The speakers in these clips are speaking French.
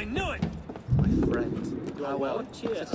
I knew it! My friend. Ah well, cheers.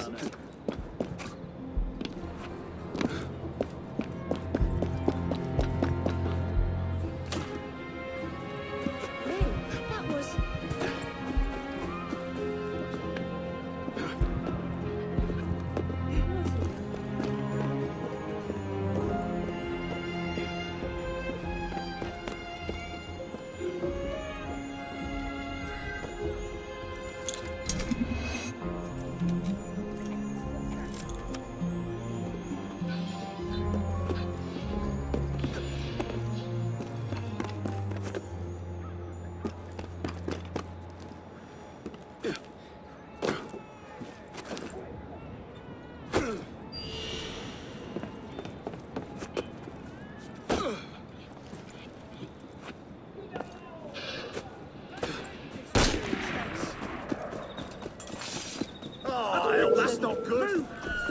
Oh, that's not good.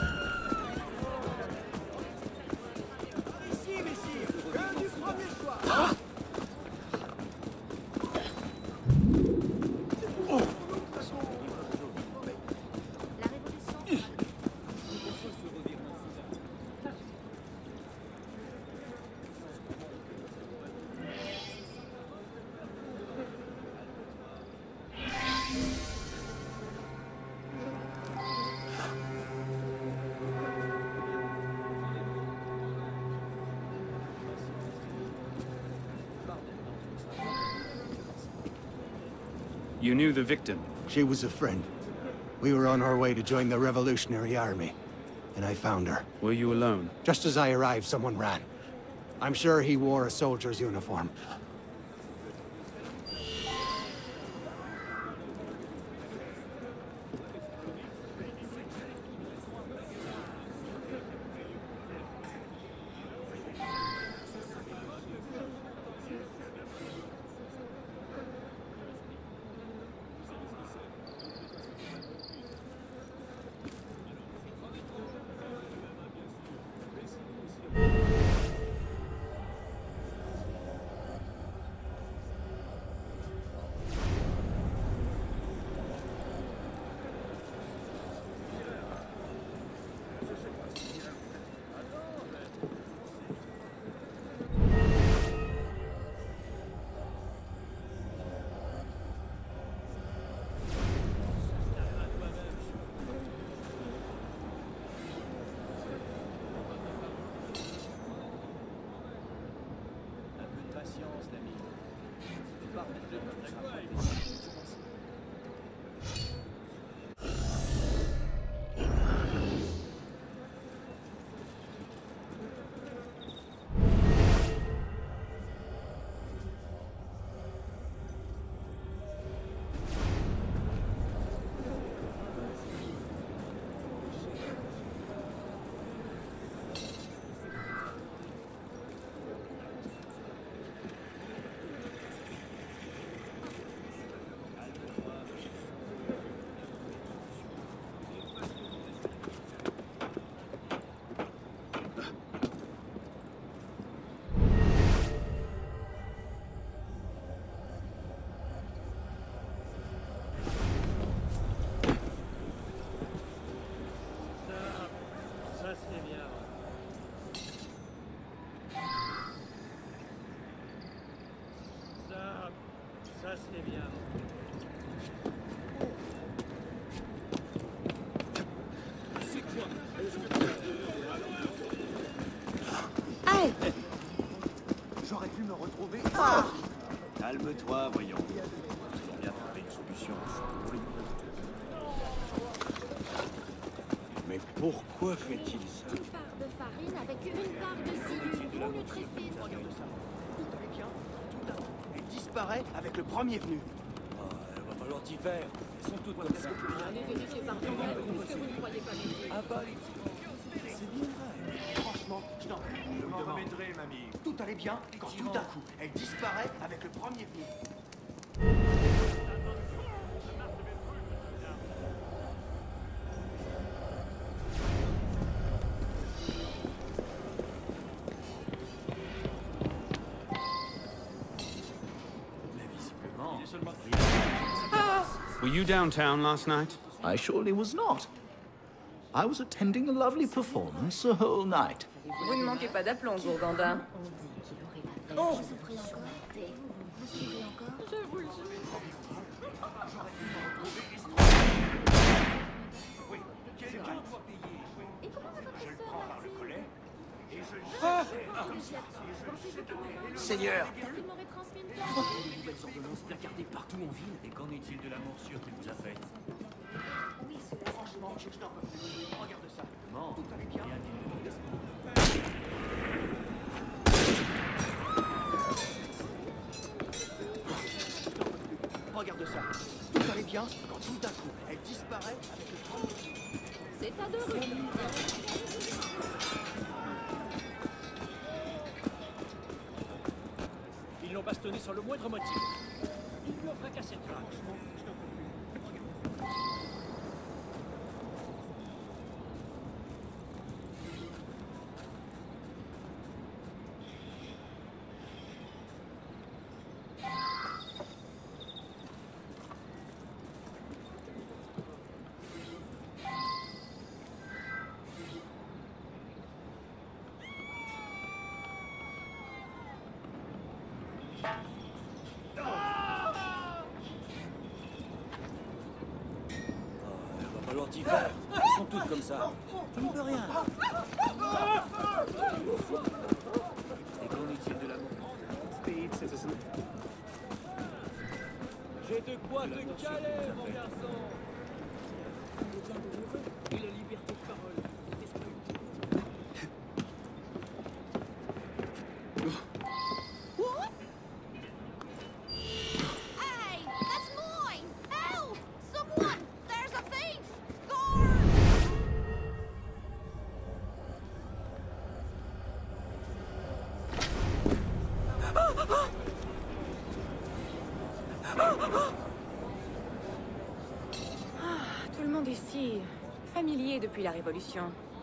You knew the victim? She was a friend. We were on our way to join the Revolutionary Army, and I found her. Were you alone? Just as I arrived, someone ran. I'm sure he wore a soldier's uniform. J'aurais pu me retrouver. Calme-toi, voyons. On va bien trouver une solution. Mais pourquoi fait-il ça? Une part de farine avec une part de cellule pour le traiter. Regarde ça. Tout allait bien, tout d'un coup, elle disparaît avec le premier venu. Il va falloir t'y faire. Elles sont toutes comme ça. Allez vérifier par vous-même, puisque vous ne croyez pas les Ah bah, c'est bien vrai. Franchement, je t'en prie. Je m'en remettrai, mamie. Tout allait bien quand tout d'un coup, elle disparaît avec le premier venu. Mais visiblement, il est seulement... Were you downtown last night? I surely was not. I was attending a lovely performance the whole night. Vous ne manquez pas d'aplomb, Gourgandin. Oh. Seigneur! Nouvelles ordonnances placardées partout en ville. Et qu'en est-il de la morsure qu'il vous a faite? Franchement, je n'en peux plus. Regarde ça. Comment? Tout allait bien. Regarde ça. Tout allait bien quand tout d'un coup, elle disparaît avec le premier. C'est à 2 rues. Ils l'ont bastonné sans le moindre motif. Ils lui ont fracassé le crâne. Ils sont toutes comme ça. Je ne peux rien. Et qu'en est-il de l'amour? Speed, citizen. J'ai de quoi te caler, mon garçon. Et la liberté de parole. Hey, that's mine! Help! Someone! There's a thief! Guard! Tout le monde ici, familier depuis la Révolution.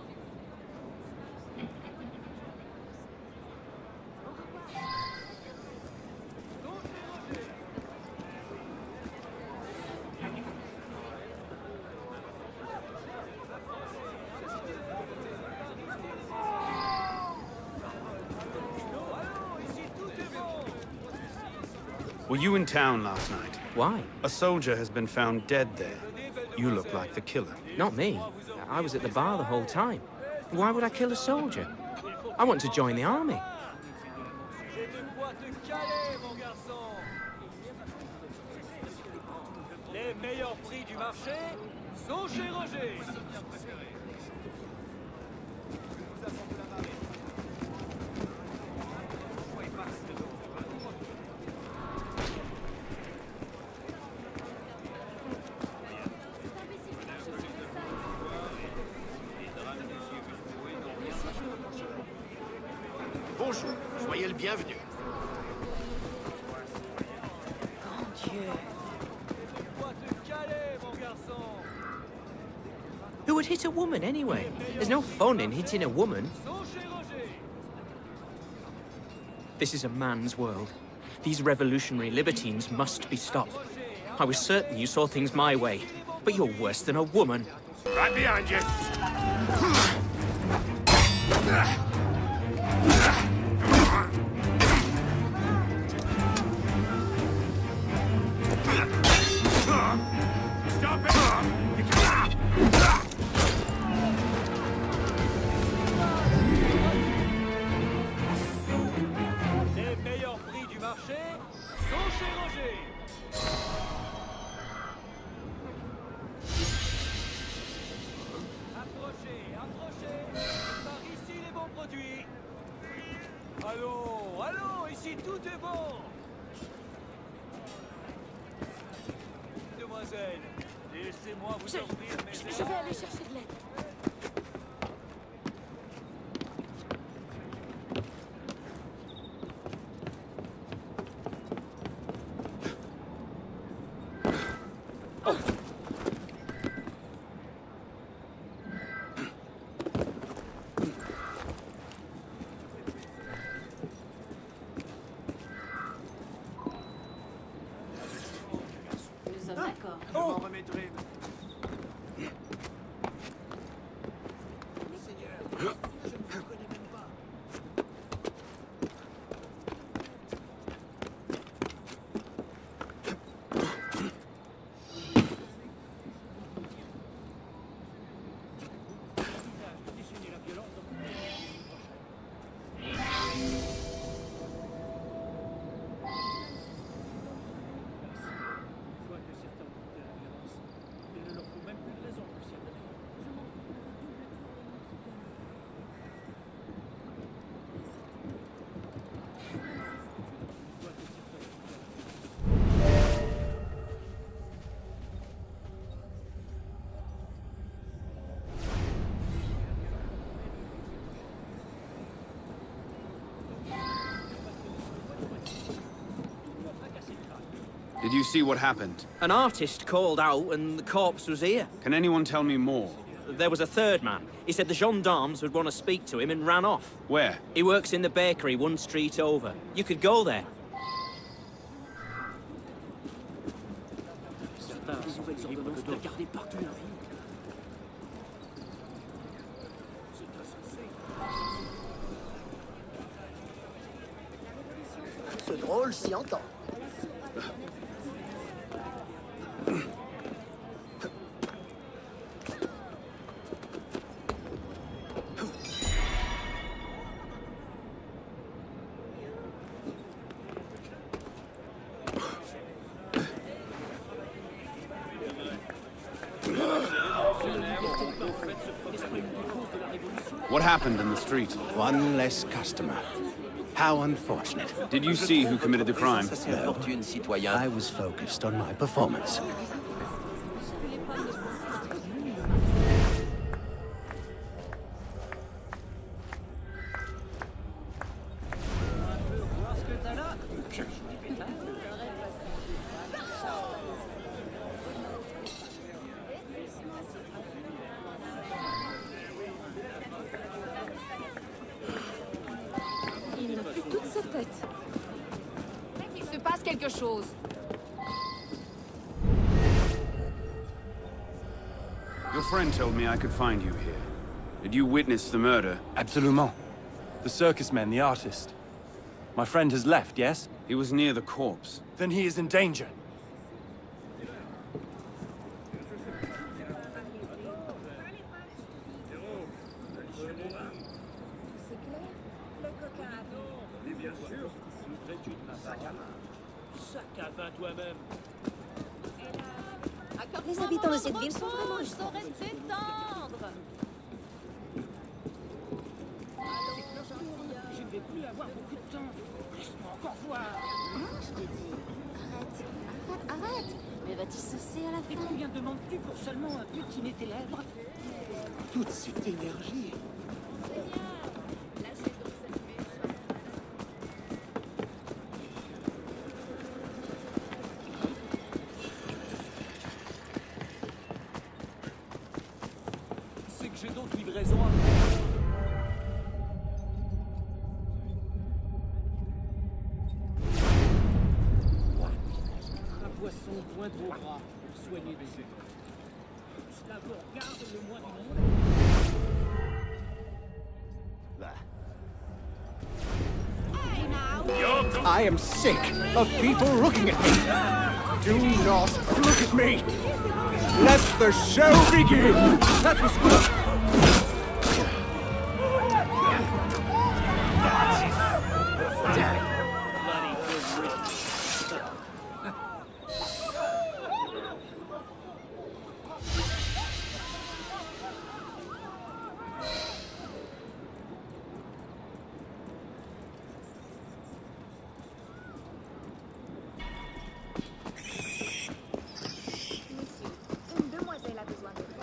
Were you in town last night? Why? A soldier has been found dead there. You look like the killer. Not me. I was at the bar the whole time. Why would I kill a soldier? I want to join the army. J'ai de quoi te caler, mon garçon. Les meilleurs prix du marché sont chez Roger. Bonjour, soyez le bienvenu. Grand Dieu. Quoi te caler, mon garçon. Who would hit a woman anyway? There's no fun in hitting a woman. Sont chez Roger. This is a man's world. These revolutionary libertines must be stopped. I was certain you saw things my way, but you're worse than a woman. Right behind you. Stop it! Les meilleurs prix du marché sont chez Roger. Approchez, approchez. Par ici les bons produits. Allons, allons, ici tout est bon. Demoiselle, laissez-moi vous offrir mes Je vais aller chercher de l'aide. Nous sommes d'accord. Did you see what happened? An artist called out and the corpse was here. Can anyone tell me more? There was a third man. He said the gendarmes would want to speak to him and ran off. Where? He works in the bakery one street over. You could go there. Ce drôle s'y entend. What happened in the street? One less customer. How unfortunate. Did you see who committed the crime? No. I was focused on my performance. Il n'a plus toute sa tête. Il se passe quelque chose. Your friend told me I could find you here. Did you witness the murder? Absolument. The circus man, the artist. My friend has left, yes? He was near the corpse. Then he is in danger. Les habitants de cette ville sont vraiment je saurais te détendre. Je ne vais plus avoir beaucoup de temps. Laisse-moi encore voir. Arrête. Mais va-t-il saucer à la Et fin? combien demandes-tu pour seulement un butiné tes lèvres? Toute cette énergie. C'est que j'ai d'autres livraisons à faire. Un poisson point trop gras pour soigner des yeux. Cela vous regarde le moins du monde. I am sick of people looking at me. Do not look at me. Let the show begin. That was good. Une demoiselle a besoin de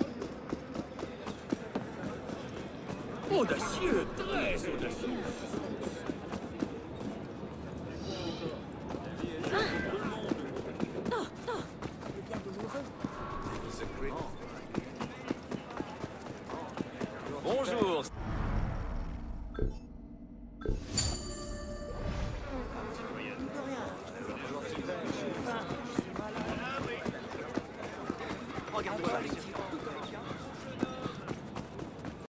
Audacieux, très audacieux. Bonjour. Regardez ça, les yeux.